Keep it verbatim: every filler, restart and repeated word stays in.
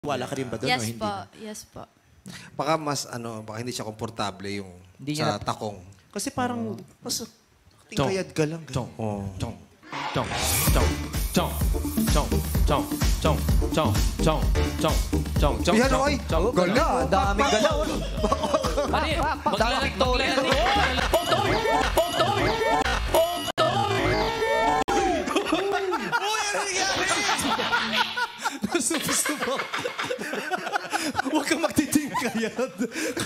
Wala ka rin ba doon Yes o hindi? po, na? yes po. Baka mas ano, baka hindi siya komportable yung Hindi sa niya na- takong. Kasi parang, mas Chong. tingkayad ka lang. Chong. Oh. Chong. Chong. Chong. Chong. Chong. Chong. Chong. Chong. Chong. Chong. Chong. Chong. Yan, oy! Chong. Gala, daming galaw. Ano yun? Maglalagtoy. Poktoy! Poktoy! Poktoy! Uy, ano nangyari? Nasubo-subo. Huwag kang magtitingkayad.